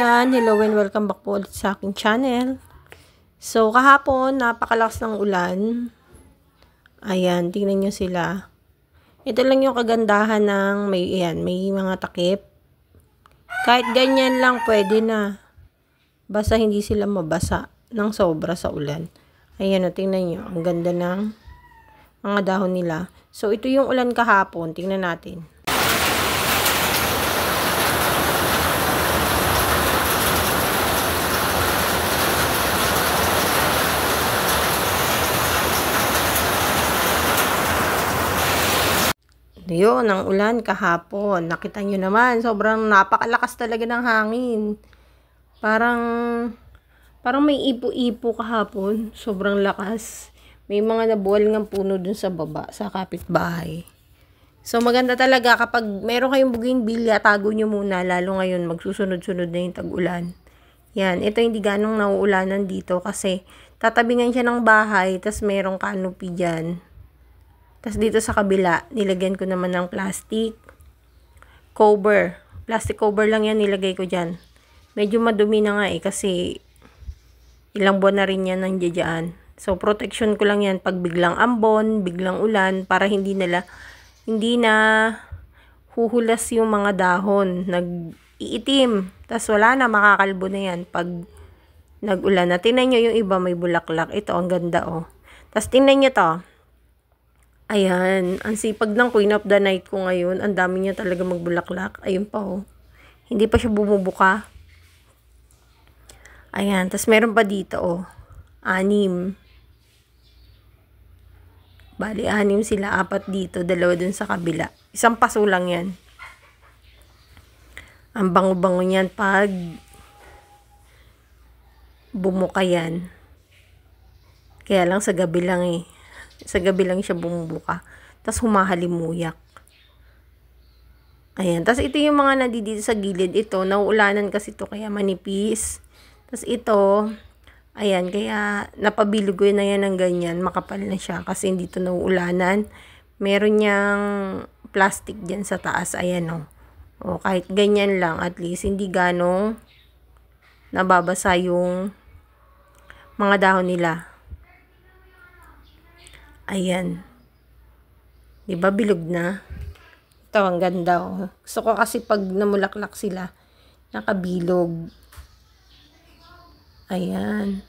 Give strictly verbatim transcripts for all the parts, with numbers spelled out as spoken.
Ayan, hello and welcome back po ulit sa aking channel. So, kahapon, napakalakas ng ulan. Ayan, tingnan nyo sila. Ito lang yung kagandahan ng may, ayan, may mga takip. Kahit ganyan lang, pwede na. Basta hindi sila mabasa ng sobra sa ulan. Ayan o, tingnan nyo. Ang ganda ng mga dahon nila. So, ito yung ulan kahapon. Tingnan natin. Yun, ang ulan kahapon. Nakita nyo naman, sobrang napakalakas talaga ng hangin. Parang, parang may ipo-ipo kahapon. Sobrang lakas. May mga nabuwal ng puno dun sa baba, sa kapitbahay. So, maganda talaga kapag meron kayong bougainvillea, tago nyo muna. Lalo ngayon, magsusunod-sunod na yung tag-ulan. Yan, ito hindi ganong nauulanan dito kasi tatabingan siya ng bahay, tas merong canopy dyan. Tapos dito sa kabila, nilagyan ko naman ng plastic cover. Plastic cover lang yan nilagay ko dyan. Medyo madumi na nga eh kasi ilang buwan na rin yan nandiyan. So protection ko lang yan pag biglang ambon, biglang ulan para hindi nila hindi na huhulas yung mga dahon, nag-iitim. Tapos wala na, makakalbo na yan pag nag-ulan na. Tingnan nyo yung iba may bulaklak. Ito ang ganda oh. Tapos tingnan nyo to. Ayan, ang sipag ng Queen of the Night ko ngayon. Ang dami niya talaga magbulaklak. Ayun pa oh. Hindi pa siya bumubuka. Ayan, tas meron pa dito oh. Anim. Bali, anim sila. Apat dito. Dalawa dun sa kabila. Isang paso lang yan. Ang bango-bango niyan pag bumuka yan. Kaya lang sa gabi lang eh. Sa gabi lang siya bumubuka. Tapos humahalimuyak. Ayan. Tapos ito yung mga nandito sa gilid. Ito, nauulanan kasi ito kaya manipis. Tapos ito, ayan, kaya napabilog ko na yan ng ganyan. Makapal na siya kasi hindi ito nauulanan. Meron niyang plastic dyan sa taas. Ayan o. O kahit ganyan lang, at least hindi ganong nababasa yung mga dahon nila. Ayan. Diba bilog na? Ito, ang ganda oh. Gusto ko kasi pag namulaklak sila, nakabilog. Ayan.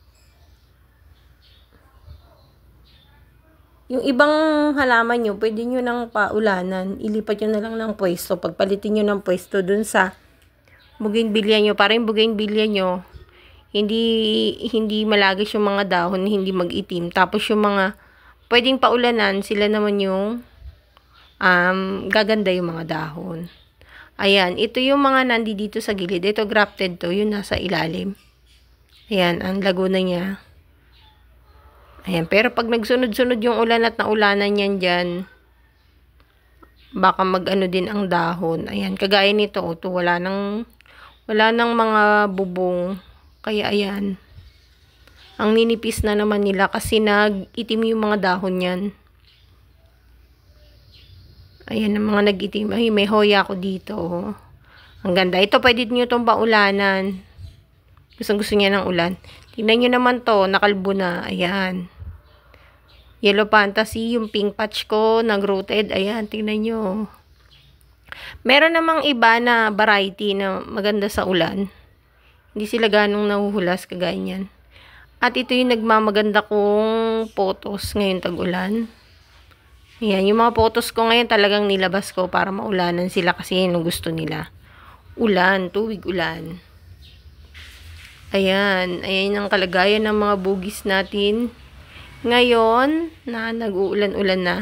Yung ibang halaman nyo, pwede nyo nang paulanan. Ilipat nyo na lang ng pwesto. Pagpalitin nyo ng pwesto dun sa bougainvillea nyo. Para yung bougainvillea nyo, hindi, hindi malagis yung mga dahon, hindi mag-itim. Tapos yung mga pwedeng paulanan, sila naman yung um, gaganda yung mga dahon. Ayan, ito yung mga nandito sa gilid. Ito grafted to, yun nasa ilalim. Ayan, ang lago na niya. Ayan, pero pag nagsunod-sunod yung ulan at naulanan yan dyan, baka mag-ano din ang dahon. Ayan, kagaya nito, ito, wala nang, wala nang mga bubong. Kaya ayan. Ang ninipis na naman nila kasi nag-itim yung mga dahon yan. Ayan ang mga nag-itim. Ay, may hoya ako dito. Ang ganda. Ito, pwede nyo itong paulanan. Gustong gusto niya ng ulan. Tingnan nyo naman to, nakalbo na. Ayan. Yellow Fantasy, yung pink patch ko, nag-rooted. Ayan, tingnan nyo. Meron namang iba na variety na maganda sa ulan. Hindi sila ganong nahuhulas kagaya niyan. At ito yung nagmamaganda kong photos ngayon tag-ulan. Ayan, yung mga photos ko ngayon talagang nilabas ko para maulanan sila kasi yun yung gusto nila. Ulan, tuwig ulan. Ayan, ayan ang kalagayan ng mga bugis natin. Ngayon, na nag-uulan-ulan na.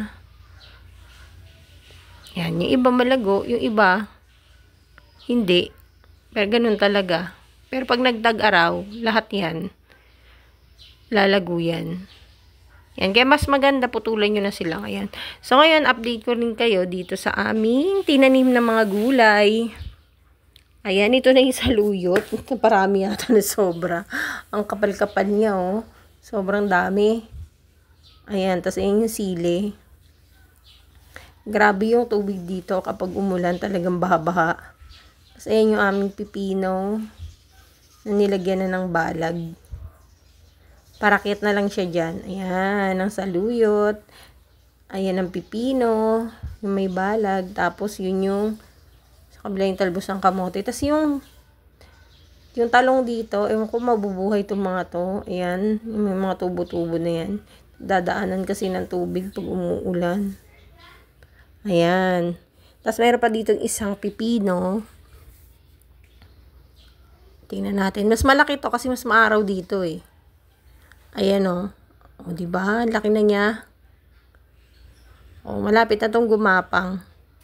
Ayan, yung iba malago, yung iba hindi. Pero ganun talaga. Pero pag nagtag-araw, lahat yan lalago yan. Yan. Kaya mas maganda, putulan nyo na sila ngayon. So, ngayon, update ko rin kayo dito sa aming tinanim na mga gulay. Ayan, ito na yung saluyot. Parami yata na sobra. Ang kapal-kapal niya, oh. Sobrang dami. Ayan, tas ayan yung sili. Grabe yung tubig dito kapag umulan, talagang baha-baha. Tas ayan yung aming pipino. na nilagyan na ng balag. Parakit na lang siya dyan. Ayan, ang saluyot. Ayan ang pipino, yung may balag. Tapos yun yung sa kabila yung talbos ng kamote. Tapos yung yung talong dito, ewan ko mabubuhay itong mga to. Ayan, yung may mga tubo-tubo na yan. Dadaanan kasi ng tubig pag umuulan. Ayan. Tapos meron pa dito isang pipino. Tingnan natin. Mas malaki to kasi mas maaraw dito eh. Ayan o. O, diba? Laki na niya. O, malapit na tong gumapang.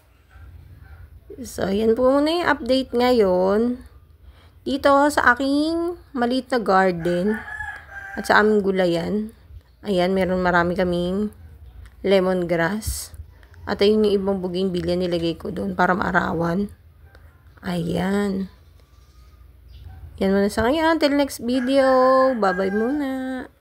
So, yan po muna yung update ngayon. Dito sa aking maliit na garden. At sa aming gulayan. Ayan, meron marami kaming lemongrass. At ayun yung ibang bougainvillea nilagay ko doon para maarawan. Ayan. Yan muna sa ngayon. Until next video. Bye-bye muna.